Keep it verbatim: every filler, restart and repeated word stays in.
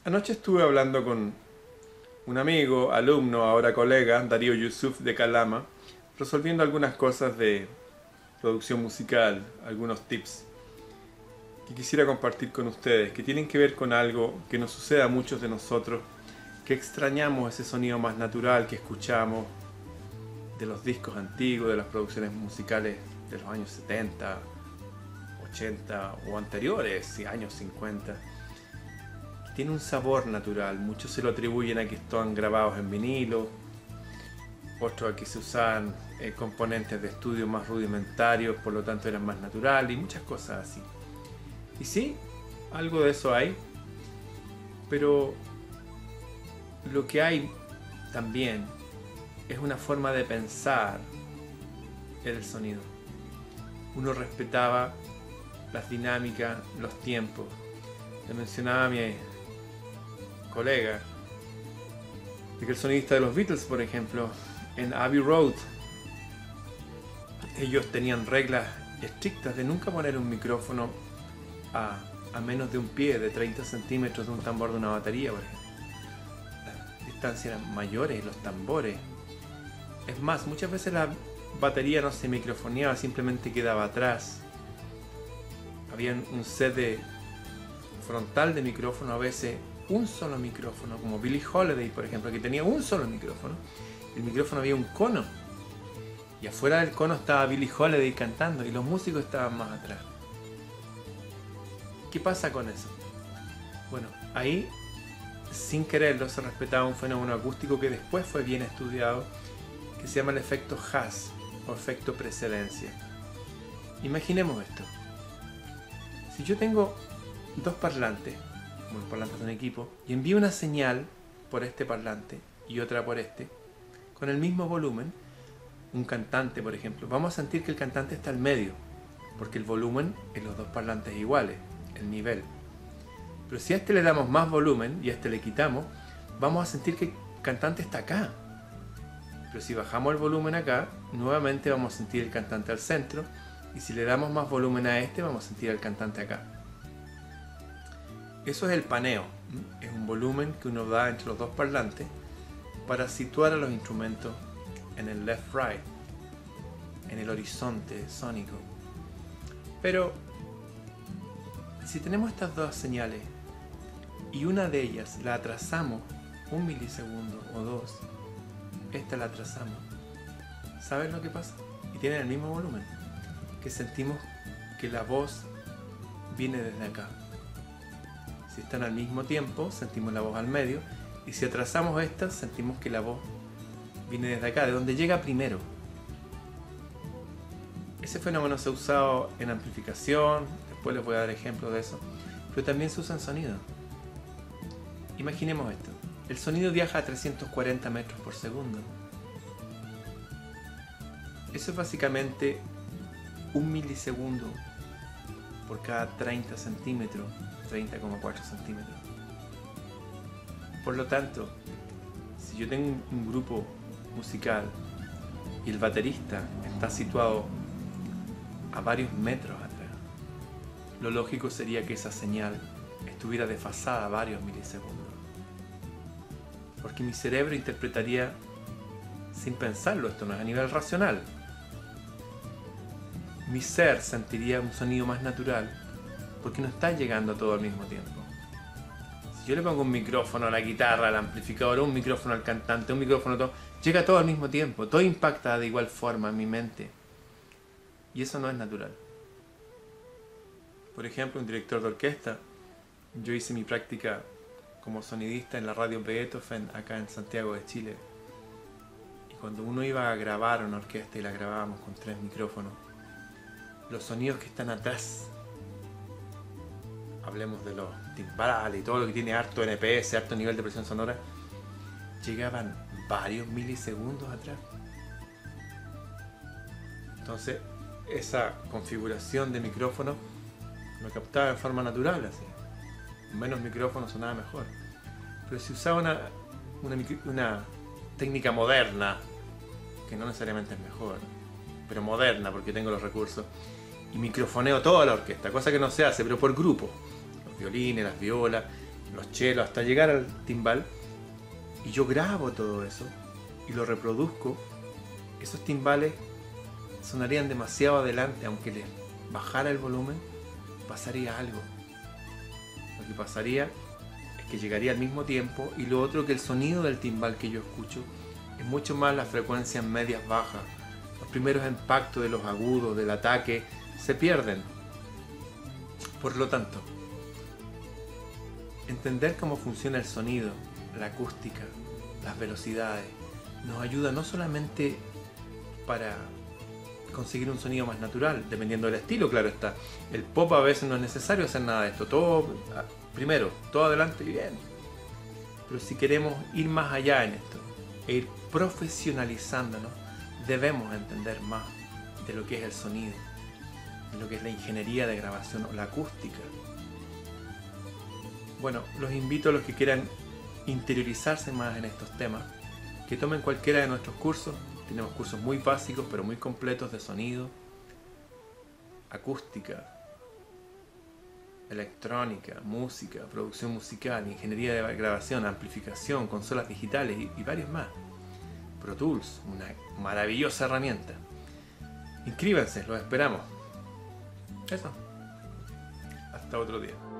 Anoche estuve hablando con un amigo, alumno, ahora colega, Darío Yusuf de Calama, resolviendo algunas cosas de producción musical, algunos tips que quisiera compartir con ustedes, que tienen que ver con algo que nos sucede a muchos de nosotros, que extrañamos ese sonido más natural que escuchamos de los discos antiguos, de las producciones musicales de los años setenta, ochenta o anteriores, años cincuenta. Tiene un sabor natural, muchos se lo atribuyen a que están grabados en vinilo, otros a que se usaban eh, componentes de estudio más rudimentarios, por lo tanto eran más naturales y muchas cosas así. Y sí, algo de eso hay, pero lo que hay también es una forma de pensar el sonido. Uno respetaba las dinámicas, los tiempos. Le mencionaba a mi colega de que el sonidista de los Beatles, por ejemplo, en Abbey Road, ellos tenían reglas estrictas de nunca poner un micrófono a, a menos de un pie, de treinta centímetros de un tambor de una batería, por ejemplo. Las distancias eran mayores, los tambores. Es más, muchas veces la batería no se microfoneaba, simplemente quedaba atrás. Había un set de frontal de micrófono, a veces un solo micrófono, como Billie Holiday, por ejemplo, que tenía un solo micrófono. El micrófono había un cono y afuera del cono estaba Billie Holiday cantando y los músicos estaban más atrás. ¿Qué pasa con eso? Bueno, ahí sin quererlo se respetaba un fenómeno acústico que después fue bien estudiado, que se llama el efecto Haas o efecto precedencia. Imaginemos esto: si yo tengo dos parlantes, como los parlantes de un equipo, y envío una señal por este parlante y otra por este, con el mismo volumen, un cantante, por ejemplo, vamos a sentir que el cantante está al medio, porque el volumen en los dos parlantes es igual, el nivel. Pero si a este le damos más volumen y a este le quitamos, vamos a sentir que el cantante está acá. Pero si bajamos el volumen acá, nuevamente vamos a sentir el cantante al centro, y si le damos más volumen a este, vamos a sentir al cantante acá. Eso es el paneo, es un volumen que uno da entre los dos parlantes para situar a los instrumentos en el left-right, en el horizonte sónico. Pero si tenemos estas dos señales y una de ellas la atrasamos un milisegundo o dos, esta la atrasamos, ¿sabes lo que pasa? Y tienen el mismo volumen, que sentimos que la voz viene desde acá. Si están al mismo tiempo, sentimos la voz al medio, y si atrasamos esta, sentimos que la voz viene desde acá, de donde llega primero. Ese fenómeno se ha usado en amplificación, después les voy a dar ejemplos de eso, pero también se usa en sonido. Imaginemos esto: el sonido viaja a trescientos cuarenta metros por segundo. Eso es básicamente un milisegundo por cada treinta centímetros, treinta coma cuatro centímetros. Por lo tanto, si yo tengo un grupo musical y el baterista está situado a varios metros atrás, lo lógico sería que esa señal estuviera desfasada varios milisegundos, porque mi cerebro interpretaría sin pensarlo, esto no es a nivel racional. Mi ser sentiría un sonido más natural porque no está llegando todo al mismo tiempo. Si yo le pongo un micrófono a la guitarra, al amplificador, un micrófono al cantante, un micrófono a todo, llega todo al mismo tiempo, todo impacta de igual forma en mi mente. Y eso no es natural. Por ejemplo, un director de orquesta, yo hice mi práctica como sonidista en la radio Beethoven acá en Santiago de Chile. Y cuando uno iba a grabar una orquesta y la grabábamos con tres micrófonos, los sonidos que están atrás, hablemos de los timbales y todo lo que tiene harto N P S, harto nivel de presión sonora, llegaban varios milisegundos atrás. Entonces, esa configuración de micrófono lo captaba de forma natural, así. Con menos micrófonos sonaba mejor. Pero si usaba una, una, una técnica moderna, que no necesariamente es mejor, pero moderna porque tengo los recursos, y microfoneo toda la orquesta, cosa que no se hace, pero por grupo, los violines, las violas, los chelos, hasta llegar al timbal, y yo grabo todo eso y lo reproduzco, esos timbales sonarían demasiado adelante, aunque les bajara el volumen, pasaría algo. Lo que pasaría es que llegaría al mismo tiempo, y lo otro, que el sonido del timbal que yo escucho es mucho más las frecuencias medias bajas. Los primeros impactos de los agudos, del ataque, se pierden. Por lo tanto, entender cómo funciona el sonido, la acústica, las velocidades, nos ayuda no solamente para conseguir un sonido más natural, dependiendo del estilo, claro está. El pop a veces no es necesario hacer nada de esto, todo primero, todo adelante y bien. Pero si queremos ir más allá en esto e ir profesionalizándonos, debemos entender más de lo que es el sonido, de lo que es la ingeniería de grabación o la acústica. Bueno, los invito a los que quieran interiorizarse más en estos temas, que tomen cualquiera de nuestros cursos. Tenemos cursos muy básicos pero muy completos de sonido, acústica, electrónica, música, producción musical, ingeniería de grabación, amplificación, consolas digitales y, y varios más. Pro Tools, una maravillosa herramienta. Inscríbanse, los esperamos. Eso. Hasta otro día.